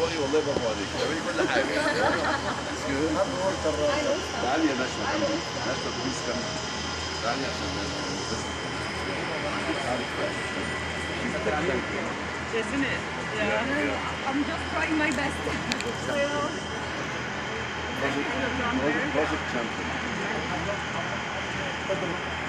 تصوري والله برافو عليك، بتعملي كل حاجه. تعالي يا نشوى كمان، نشوى بليز كمان. تعالي عشان Isn't it? Yeah. I'm just trying my best. project champion.